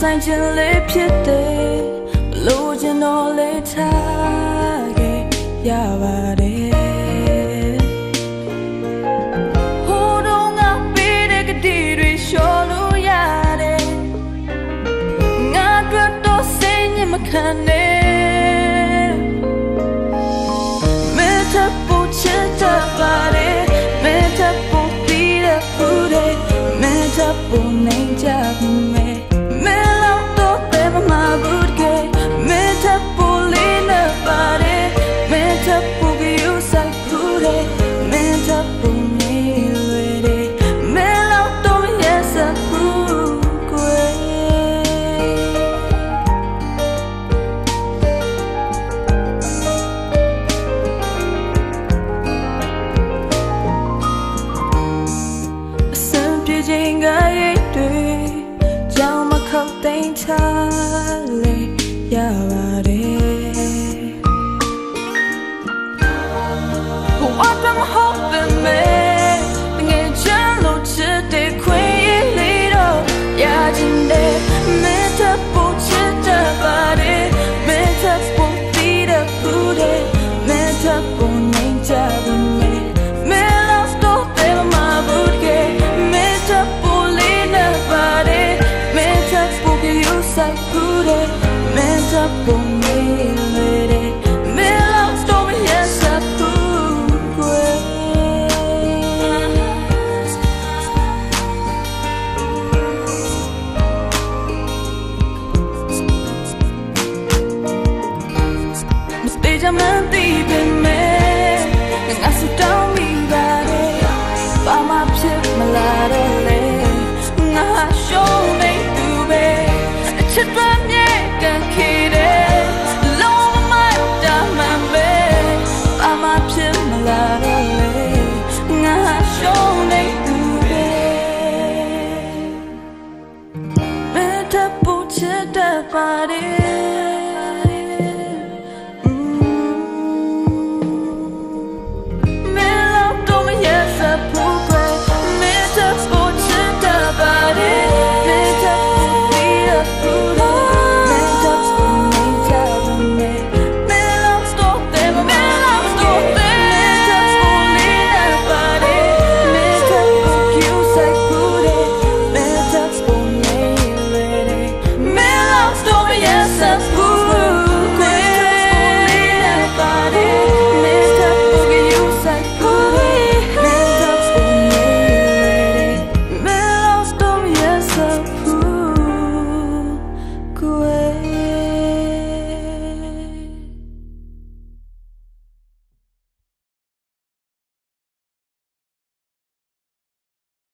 ဆိုင်ခြင်းလေးဖြစ်တယ်လို့ကျွန်တော်လေးထားခဲ့ရပါတယ်ဟိုတော့ငါပေးတဲ့ကတိတွေလျှော်လို့ရတယ်ငါတို့တော့စိတ်ညစ်မခံနဲ့မင်းထပ်ဖို့ချစ်တတ်ပါတယ်မင်းထပ်ဖို့ပြီးတဲ့ဘူးတဲ့မင်းထပ်ဖို့နိုင်ကြမယ်情个一对，叫我靠等他嘞呀吧的。我怎么好分没？等眼前路只得亏一里头，呀真的没得不值得吧的，没得不比的不的，没得不能加不没，没老多对了嘛不给。不美丽的，没老多没颜色不贵。没家门地边没，俺是当明白的，爸妈偏没来的嘞，俺兄弟都呗，吃饭也敢去。Body